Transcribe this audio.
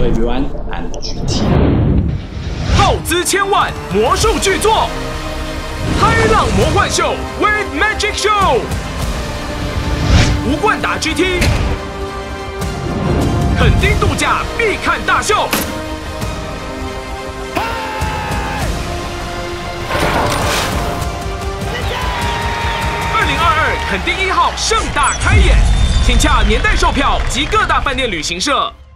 everyone, I'm GT。 耗资千万，魔术巨作，开浪魔幻秀 with Magic Show， 吴冠达 GT， 垦丁度假必看大秀。2022垦丁1号盛大开演，请洽年代售票及各大饭店旅行社。